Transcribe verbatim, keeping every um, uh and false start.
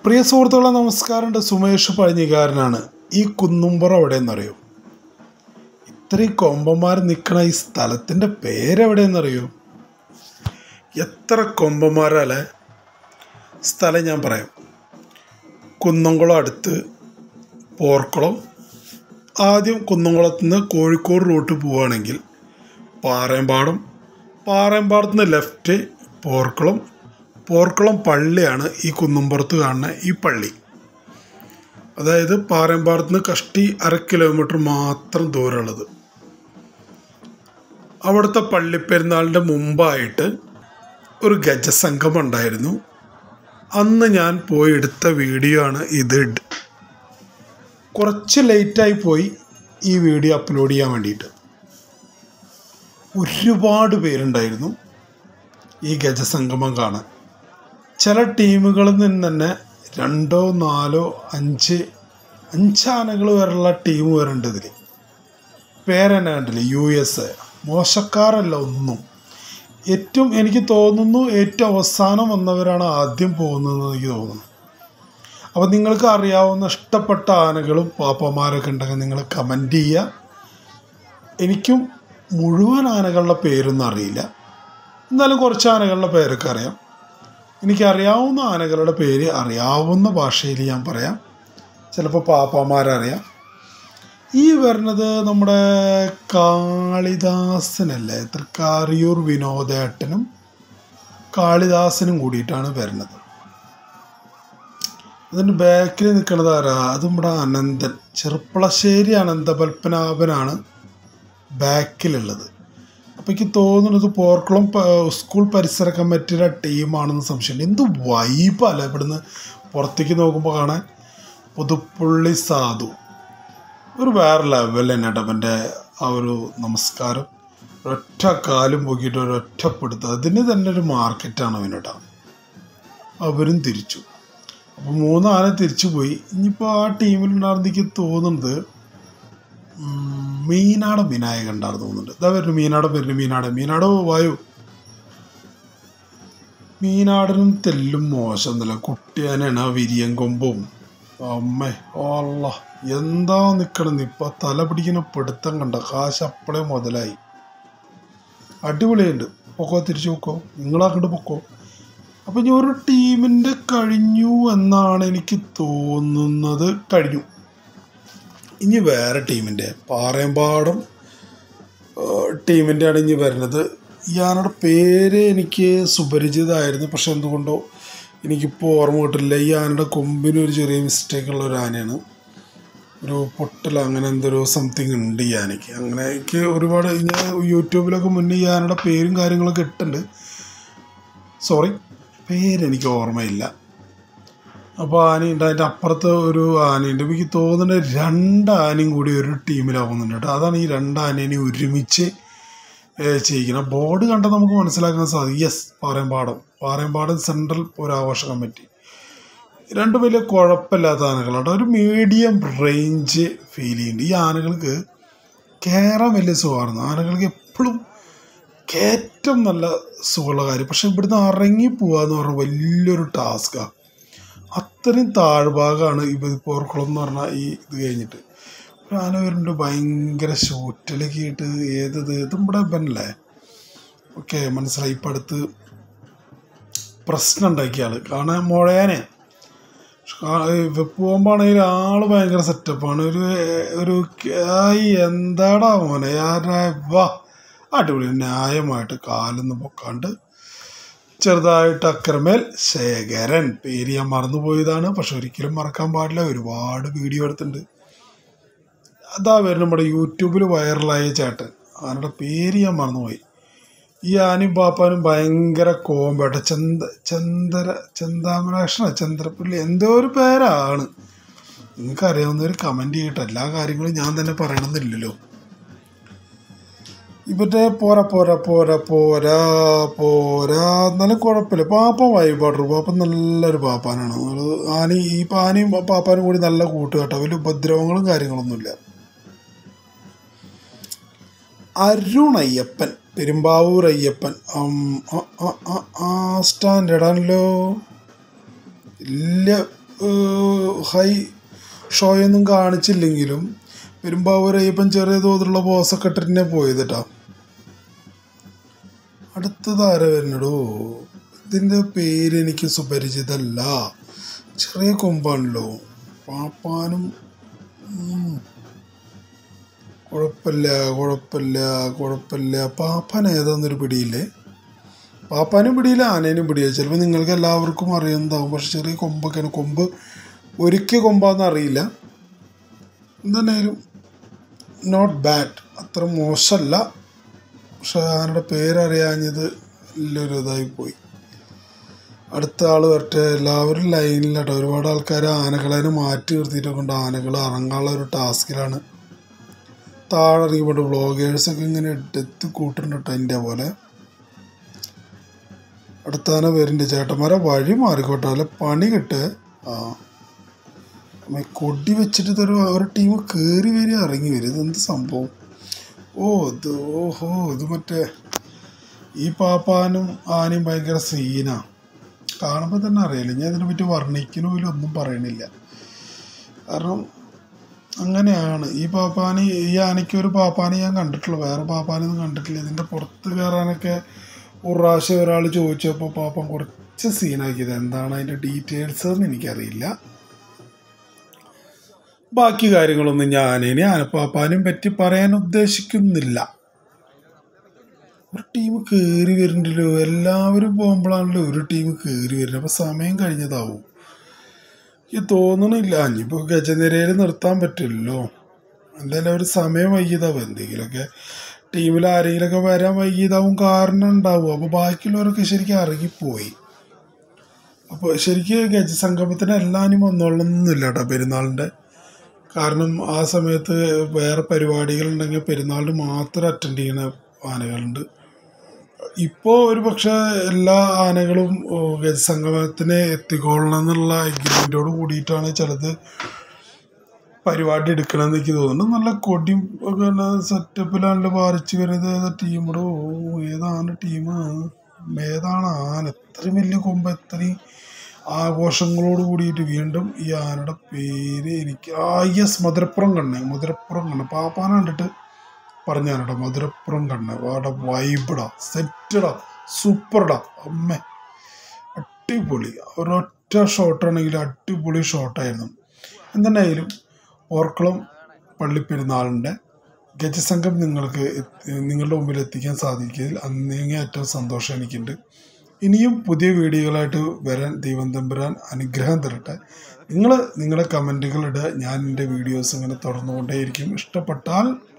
പ്രിയ സുഹൃത്തുക്കളെ നമസ്കാരമുണ്ട്. സുമേഷ് പഴഞ്ഞിക്കാരനാണ്. ഈ കുന്നുംപുറം എവിടെയെന്നറിയോ? ഇത്രയും കൊമ്പന്മാർ നിൽക്കണ ഈ സ്ഥലത്തിൻ്റെ പേരെവിടെയെന്നറിയോ? എത്ര കൊമ്പന്മാരല്ലേ? സ്ഥലം ഞാൻ പറയാം. കുന്നംകുളം അടുത്ത് പോർക്കുളം. ആദ്യം കുന്നംകുളത്ത് നിന്ന് കോഴിക്കോട് റൂട്ട് പോവുകയാണെങ്കിൽ പാറേമ്പാടം, പാറേമ്പാടത്ത് നിന്ന് ലെഫ്റ്റ് പോർക്കുളം, പോർക്കുളം പള്ളിയാണ് ഈ കുന്നുംപുറത്ത് കാണുന്ന ഈ പള്ളി. അതായത് പാറേമ്പാടത്ത് നിന്ന് കഷ്ടി അര കിലോമീറ്റർ മാത്രം ദൂരമുള്ളത്. അവിടുത്തെ പള്ളിപ്പെരുന്നാളിൻ്റെ മുമ്പായിട്ട് ഒരു ഗജസംഗമം ഉണ്ടായിരുന്നു. അന്ന് ഞാൻ പോയി എടുത്ത വീഡിയോ ആണ് ഇത്. കുറച്ച് ലേറ്റായി പോയി ഈ വീഡിയോ അപ്ലോഡ് ചെയ്യാൻ വേണ്ടിയിട്ട്. ഒരുപാട് പേരുണ്ടായിരുന്നു ഈ ഗജസംഗമം കാണാൻ. ചില ടീമുകളിൽ നിന്ന് തന്നെ രണ്ടോ നാലോ അഞ്ച് അഞ്ചാനകൾ വരെയുള്ള ടീം വരുന്നുണ്ട് ഇതിൽ. പേരെന്നെ കണ്ടില്ലേ? U S A. മോശക്കാരല്ല ഒന്നും. ഏറ്റവും എനിക്ക് തോന്നുന്നു ഏറ്റവും അവസാനം വന്നവരാണ് ആദ്യം പോകുന്നതെന്ന് എനിക്ക് തോന്നുന്നു. അപ്പോൾ നിങ്ങൾക്ക് അറിയാവുന്ന ഇഷ്ടപ്പെട്ട ആനകളും പാപ്പന്മാരൊക്കെ ഉണ്ടെങ്കിൽ നിങ്ങൾ കമൻറ്റ് ചെയ്യുക. എനിക്കും മുഴുവൻ ആനകളുടെ പേരൊന്നും അറിയില്ല, എന്നാലും കുറച്ച് ആനകളുടെ പേരൊക്കെ അറിയാം. എനിക്കറിയാവുന്ന ആനകളുടെ പേര് അറിയാവുന്ന ഭാഷയിൽ ഞാൻ പറയാം. ചിലപ്പോൾ പാപ്പന്മാരറിയാം. ഈ വരുന്നത് നമ്മുടെ കാളിദാസനല്ലേ? തൃക്കാരിയൂർ വിനോദേട്ടനും കാളിദാസനും കൂടിയിട്ടാണ് വരുന്നത്. അതിൻ്റെ ബാക്കിൽ നിൽക്കുന്നത് ആരാ? അത് നമ്മുടെ അനന്തൻ, ചെറുപ്പളശ്ശേരി അനന്തപത്മനാഭനാണ് ബാക്കിലുള്ളത്. അപ്പോൾ എനിക്ക് തോന്നുന്നത് പോർക്കുളം സ്കൂൾ പരിസര കമ്മിറ്റിയുടെ ടീമാണെന്ന് സംശയമുണ്ട്. എന്ത് വൈബല്ലേ ഇവിടുന്ന് പുറത്തേക്ക് നോക്കുമ്പോൾ കാണാൻ. പുതുപ്പള്ളി സാധു ഒരു വേറെ ലെവൽ തന്നെ കേട്ടോ. അവൻ്റെ ആ ഒരു നമസ്കാരം, ഒരൊറ്റ കാലും പൊക്കിയിട്ട് ഒരൊറ്റപ്പെടുത്തുക, അതിന് തന്നെ ഒരു മാർക്കറ്റാണ് അവനോട്ടാ. അവരും തിരിച്ചു. അപ്പോൾ മൂന്നാന തിരിച്ചു പോയി. ഇനിയിപ്പോൾ ആ ടീമിലുണ്ടായിരുന്ന എനിക്ക് തോന്നുന്നത് മീനാടൻ വിനായകൻ ഉണ്ടായിരുന്നു തോന്നുന്നുണ്ട്. ഇതാ വരുന്നു മീനാടൻ വരുന്നു. മീനാടൻ മീനാടോ വായു. മീനാടനും തെല്ലും മോശമൊന്നുമില്ല. കുട്ടിയാനാണ് ആ വിരിയൻ കൊമ്പും. അമ്മേ അല്ല എന്താ നിൽക്കണം. ഇപ്പം തല പിടിക്കുന്ന പിടുത്തം കണ്ട കാശ് അപ്പളേ മുതലായി. അടിപൊളിയുണ്ട്. പൊക്കോ, തിരിച്ചു പൊക്കോ, നിങ്ങളാക്കണ്ട് പൊക്കോ. അപ്പം ഇനി ഒരു ടീമിൻ്റെ കഴിഞ്ഞു എന്നാണ് എനിക്ക് തോന്നുന്നത്. കഴിഞ്ഞു. ഇനി വേറെ ടീമിൻ്റെ പാറേമ്പാടം ടീമിൻ്റെ ആണ് ഇനി വരുന്നത്. ഈ ആനയുടെ പേര് എനിക്ക് സുപരിചിതമായിരുന്നു, പക്ഷെ എന്തുകൊണ്ടോ എനിക്കിപ്പോൾ ഓർമ്മ കിട്ടില്ല. ഈ ആനയുടെ കൊമ്പിന് ഒരു ചെറിയ മിസ്റ്റേക്കുള്ള ഒരു ആനയാണ്. ഒരു പൊട്ടൽ അങ്ങനെ എന്തൊരു സംതിങ് ഉണ്ട് ഈ ആനയ്ക്ക്. അങ്ങനെ എനിക്ക് ഒരുപാട് ഞാൻ യൂട്യൂബിലൊക്കെ മുന്നേ ഈ ആനയുടെ പേരും കാര്യങ്ങളൊക്കെ ഇട്ടുണ്ട്. സോറി, പേരെനിക്ക് ഓർമ്മയില്ല. അപ്പോൾ ആനയുണ്ട്. അതിൻ്റെ അപ്പുറത്ത് ഒരു ആനയുണ്ട്. എനിക്ക് തോന്നുന്നത് രണ്ട് ആനയും കൂടി ഒരു ടീമിലാവുന്നുണ്ട് കേട്ടോ. അതാണ് ഈ രണ്ട് ആനേനെ ഒരുമിച്ച് ചെയ്യിക്കുന്നത്. ബോർഡ് കണ്ടാൽ നമുക്ക് മനസ്സിലാക്കാൻ സാധിക്കും. യെസ്, പാറേമ്പാടം പാറേമ്പാടം സെൻട്രൽ പുരാഘോഷ കമ്മിറ്റി. രണ്ട് വലിയ കുഴപ്പമില്ലാത്ത ആനകളാണ്. ഒരു മീഡിയം റേഞ്ച് ഫീൽ ചെയ്യുന്നുണ്ട്. ഈ ആനകൾക്ക് കയറാൻ വലിയ സുഖമായിരുന്നു. ആനകൾക്ക് എപ്പോഴും കയറ്റം നല്ല സുഖമുള്ള കാര്യം. പക്ഷെ ഇവിടുന്ന് ഇറങ്ങി പോവാന്ന് പറഞ്ഞാൽ വലിയൊരു ടാസ്ക്കാണ്. അത്രയും താഴ്ഭാഗമാണ് ഈ പോർക്കുളം എന്ന് പറഞ്ഞാൽ. ഈ ഇത് കഴിഞ്ഞിട്ട് ഒരു ആന വരുന്നുണ്ട് ഭയങ്കര ഷൂട്ടിലേക്ക് ഇട്ട്. ഏതത് ഇത് ഇവിടെ ബനല്ലേ? ഓക്കെ, മനസ്സിലായി. ഇപ്പം അടുത്ത് പ്രശ്നം ഉണ്ടാക്കിയ ആൾ കാണാൻ മുഴയാനെ പോകുമ്പോഴാണെങ്കിൽ ആൾ ഭയങ്കര സെറ്റപ്പാണ്. ഒരു ഒരു എന്താടാ മോനെ വാ അടിപൊളി. ന്യായമായിട്ട് കാലൊന്നും പൊക്കാണ്ട് ചെറുതായിട്ട് അക്കരമേൽ ശേഖരൻ, പേര് ഞാൻ മറന്നുപോയതാണ്, പക്ഷെ ഒരിക്കലും മറക്കാൻ പാടില്ല. ഒരുപാട് വീഡിയോ എടുത്തിട്ടുണ്ട്. അതാ വരും നമ്മുടെ യൂട്യൂബിൽ വൈറലായ ചേട്ടൻ. ആനയുടെ പേര് ഞാൻ മറന്നുപോയി. ഈ ആനയും പാപ്പാനും ഭയങ്കര കോമ്പായിട്ട്. ചന്ദ ചന്ദ്ര ചന്താമരാക്ഷണ ചന്ദ്രപ്പള്ളി എന്തോ ഒരു പേരാണ്. നിങ്ങൾക്ക് അറിയാവുന്നവർ കമൻറ്റ് ചെയ്യട്ടെ. എല്ലാ കാര്യങ്ങളും ഞാൻ തന്നെ പറയണമെന്നില്ലല്ലോ. ഇവരുടെ പോരാ പോരാ പോരാ പോരാ പോരാ എന്നാലും കുഴപ്പമില്ല. പാപ്പ വൈബാട്ടു. പാപ്പ നല്ലൊരു പാപ്പാനാണ്. ആന ഈ ആനയും പാപ്പാനും കൂടി നല്ല കൂട്ടുകെട്ടോ. വലിയ ഉപദ്രവങ്ങളും കാര്യങ്ങളൊന്നുമില്ല. അരുൺ അയ്യപ്പൻ, പെരുമ്പാവൂർ അയ്യപ്പൻ. ആ സ്റ്റാൻഡേർഡാണല്ലോ. വലിയ ഹൈ ഷോയൊന്നും കാണിച്ചില്ലെങ്കിലും പെരുമ്പാവൂർ അയ്യപ്പൻ ചെറിയ തോതിലുള്ള ബോസൊക്കെ ഇട്ടിട്ട് പോയത് കേട്ടോ. അടുത്തത് ആരാ വരുന്നടോ? ഇതിൻ്റെ പേര് എനിക്ക് സുപരിചിതല്ല. ചെറിയ കൊമ്പാണല്ലോ. പാപ്പാനും കുഴപ്പമില്ല കുഴപ്പമില്ല കുഴപ്പമില്ല പാപ്പാൻ ഏതാന്നൊരു പിടിയില്ലേ? പാപ്പാനും പിടിയില്ല, ആനേനും പിടിയില്ല. ചിലപ്പോൾ നിങ്ങൾക്ക് എല്ലാവർക്കും അറിയുന്നതാവും. പക്ഷെ ചെറിയ കൊമ്പൊക്കെയാണ്. കൊമ്പ് ഒരിക്കൽ കൊമ്പാന്ന് അറിയില്ല. എന്തായാലും നോട്ട് ബാഡ്, അത്ര മോശമല്ല. പക്ഷെ ആനയുടെ പേരറിയാഞ്ഞത് വലിയൊരു ഇതായി പോയി. അടുത്ത ആൾ വരട്ടെ. എല്ലാവരും ലൈനിലാട്ടോ. ഒരുപാട് ആൾക്കാർ ആനകളെ മാറ്റി നിർത്തിയിട്ടൊക്കെ ഉണ്ട്. ആനകൾ ഇറങ്ങാനുള്ള ഒരു ടാസ്കിലാണ്. താഴെ ഇറങ്ങിപ്പോട്ട് വ്ളോഗേഴ്സൊക്കെ ഇങ്ങനെ എടുത്ത് കൂട്ടുന്നുണ്ട് കേട്ടോ അതിൻ്റെ പോലെ. അടുത്താന പേരുണ്ട്. ചേട്ടന്മാരെ വഴി മാറിക്കോട്ടെ, അല്ല പണി കിട്ട്. ആ കൊടി വെച്ചിട്ട് തരും. ഒരു ടീം കയറി വരിക ഇറങ്ങി വരും. ഇതെന്ത് സംഭവം? ഓ ഇത് ഓഹോ ഇത് മറ്റേ ഈ പാപ്പാനും ആനയും ഭയങ്കര സീനാണ്. കാണുമ്പോൾ തന്നെ അറിയില്ല. ഞാൻ ഇതിനെ പറ്റി വർണ്ണിക്കണമില്ല, ഒന്നും പറയണില്ല. കാരണം അങ്ങനെയാണ്. ഈ പാപ്പാന് ഈ ആനയ്ക്ക് ഒരു പാപ്പാനെ ഞാൻ കണ്ടിട്ടുള്ളൂ, വേറെ പാപ്പാനൊന്നും കണ്ടിട്ടില്ല. ഇതിൻ്റെ പുറത്ത് കയറാനൊക്കെ ഒരു പ്രാവശ്യം ഒരാൾ ചോദിച്ചപ്പോൾ പാപ്പൻ കുറച്ച് സീനാക്കിയത്. എന്താണ് അതിൻ്റെ ഡീറ്റെയിൽസ് എന്ന് എനിക്കറിയില്ല. ബാക്കി കാര്യങ്ങളൊന്നും ഞാനിനി ആനപ്പാപ്പാനും പറ്റി പറയാൻ ഉദ്ദേശിക്കുന്നില്ല. ഒരു ടീം കയറി വരുന്നുണ്ടല്ലോ. എല്ലാവരും പോകുമ്പോഴാണല്ലോ ഒരു ടീം കയറി വരുന്നത്. അപ്പോൾ സമയം കഴിഞ്ഞതാവും എനിക്ക് തോന്നണില്ല. ഇനിയിപ്പോൾ ഗജനിരയിൽ നിർത്താൻ പറ്റില്ലല്ലോ. എന്തായാലും അവർ സമയം വൈകിയതാവും. എന്തെങ്കിലുമൊക്കെ ടീമിൽ ആരെങ്കിലുമൊക്കെ വരാൻ വൈകിയതാവും കാരണം ഉണ്ടാവും. അപ്പോൾ ബാക്കിയുള്ളവരൊക്കെ ശരിക്കും ഇറങ്ങിപ്പോയി. അപ്പോൾ ശരിക്കും ഗജസംഗമത്തിന് എല്ലാവരും വന്നോളണമെന്നില്ല കേട്ടോ പെരുന്നാളിൻ്റെ. കാരണം ആ സമയത്ത് വേറെ പരിപാടികളുണ്ടെങ്കിൽ പെരുന്നാളിന് മാത്രം അറ്റൻഡ് ചെയ്യുന്ന ആനകളുണ്ട്. ഇപ്പോൾ ഒരു പക്ഷേ എല്ലാ ആനകളും ഗജസംഗമത്തിന് എത്തിക്കൊള്ളണം എന്നുള്ള എഗ്രിമെൻറ്റോട് കൂടിയിട്ടാണ് ചിലത് പരിപാടി എടുക്കണമെന്ന് എനിക്ക് തോന്നുന്നു. നല്ല കൊടിയും ഒക്കെ സെറ്റപ്പിലാണല്ലോ പാലിച്ച് വരുന്നത്. ടീമിടോ ഏതാണ് ടീം, ഏതാണ് ആന? എത്രയും വലിയ കൊമ്പ്, എത്രയും ആഘോഷങ്ങളോട് കൂടിയിട്ട്. വീണ്ടും ഈ ആനയുടെ പേര് എനിക്ക് ആ യെസ് മധുരപ്പുറം കണ്ണ്. മധുരപ്പുറം കണ്ണ് പാപ്പാന കണ്ടിട്ട് പറഞ്ഞാനട്ടോ. മധുരപ്പുറം കണ്ണ്. വാട വൈബിടാ, സെറ്റടാ, സൂപ്പർടാ. അമ്മേ അടിപൊളി. ഒരൊറ്റ ഷോട്ടാണെങ്കിൽ അടിപൊളി ഷോട്ടായിരുന്നു. എന്തുണ്ടായാലും ഓർക്കുളം പള്ളിപ്പെരുന്നാളിൻ്റെ ഗജസംഘം നിങ്ങൾക്ക് നിങ്ങളുടെ മുമ്പിൽ എത്തിക്കാൻ സാധിക്കുന്നതിൽ അങ്ങേയറ്റം സന്തോഷം എനിക്കുണ്ട്. ഇനിയും പുതിയ വീഡിയോകളായിട്ട് വരാൻ ദൈവം തമ്പുരാൻ അനുഗ്രഹം തരട്ടെ. നിങ്ങൾ നിങ്ങളുടെ കമൻറ്റുകൾ ഇടുക. ഞാൻ എൻ്റെ വീഡിയോസ് ഇങ്ങനെ തുറന്നുകൊണ്ടേയിരിക്കും. ഇഷ്ടപ്പെട്ടാൽ